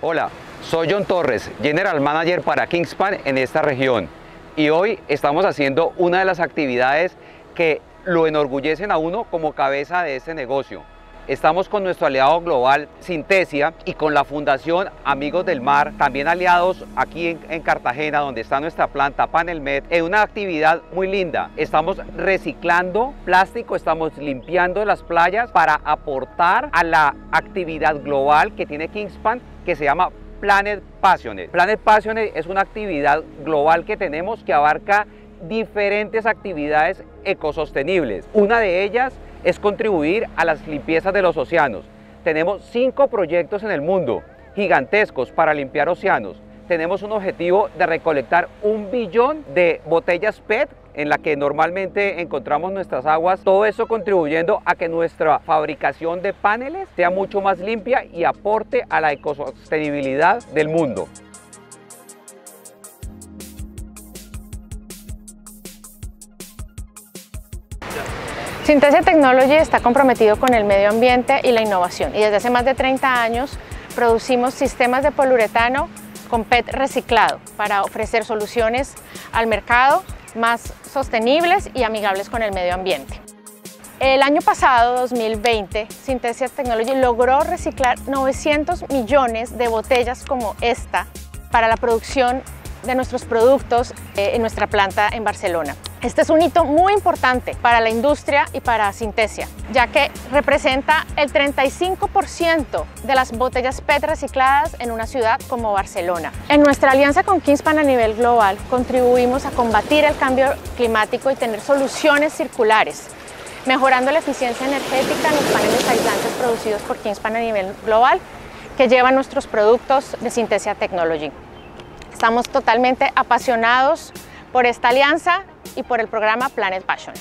Hola, soy John Torres, General Manager para Kingspan en esta región, y hoy estamos haciendo una de las actividades que lo enorgullecen a uno como cabeza de este negocio. Estamos con nuestro aliado global Synthesia y con la Fundación Amigos del Mar, también aliados aquí en Cartagena, donde está nuestra planta Panelmed, en una actividad muy linda. Estamos reciclando plástico, estamos limpiando las playas para aportar a la actividad global que tiene Kingspan, que se llama Planet Passionate. Planet Passionate es una actividad global que tenemos que abarca diferentes actividades ecosostenibles. Una de ellas es contribuir a las limpiezas de los océanos. Tenemos 5 proyectos en el mundo gigantescos para limpiar océanos. Tenemos un objetivo de recolectar 1 billón de botellas PET en la que normalmente encontramos nuestras aguas. Todo eso contribuyendo a que nuestra fabricación de paneles sea mucho más limpia y aporte a la ecosostenibilidad del mundo. Synthesia Technology está comprometido con el medio ambiente y la innovación, y desde hace más de 30 años producimos sistemas de poliuretano con PET reciclado para ofrecer soluciones al mercado más sostenibles y amigables con el medio ambiente. El año pasado, 2020, Synthesia Technology logró reciclar 900 millones de botellas como esta para la producción de nuestros productos en nuestra planta en Barcelona. Este es un hito muy importante para la industria y para Synthesia, ya que representa el 35% de las botellas PET recicladas en una ciudad como Barcelona. En nuestra alianza con Kingspan a nivel global contribuimos a combatir el cambio climático y tener soluciones circulares, mejorando la eficiencia energética en los paneles aislantes producidos por Kingspan a nivel global que llevan nuestros productos de Synthesia Technology. Estamos totalmente apasionados por esta alianza y por el programa Planet Passionate.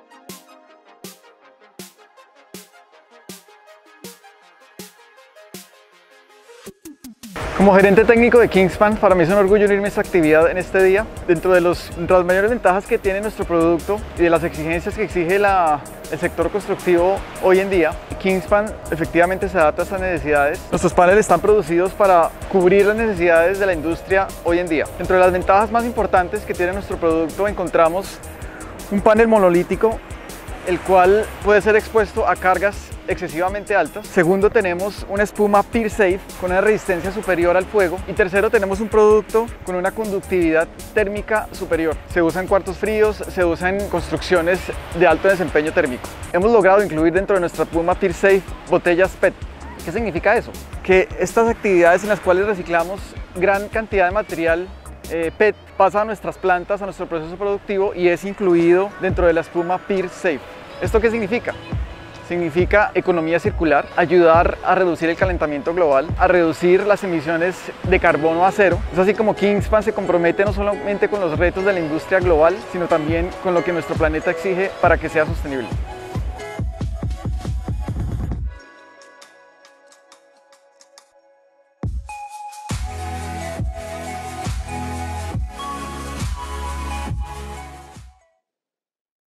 Como gerente técnico de Kingspan, para mí es un orgullo unirme a esta actividad en este día. Dentro de las mayores ventajas que tiene nuestro producto y de las exigencias que exige el sector constructivo hoy en día, Kingspan efectivamente se adapta a estas necesidades. Nuestros paneles están producidos para cubrir las necesidades de la industria hoy en día. Dentro de las ventajas más importantes que tiene nuestro producto encontramos un panel monolítico, el cual puede ser expuesto a cargas excesivamente altas. Segundo, tenemos una espuma PeerSafe con una resistencia superior al fuego. Y tercero, tenemos un producto con una conductividad térmica superior. Se usa en cuartos fríos, se usa en construcciones de alto desempeño térmico. Hemos logrado incluir dentro de nuestra espuma PeerSafe botellas PET. ¿Qué significa eso? Que estas actividades en las cuales reciclamos gran cantidad de material PET pasa a nuestras plantas, a nuestro proceso productivo, y es incluido dentro de la espuma PeerSafe. ¿Esto qué significa? Significa economía circular, ayudar a reducir el calentamiento global, a reducir las emisiones de carbono a cero. Es así como Kingspan se compromete no solamente con los retos de la industria global, sino también con lo que nuestro planeta exige para que sea sostenible.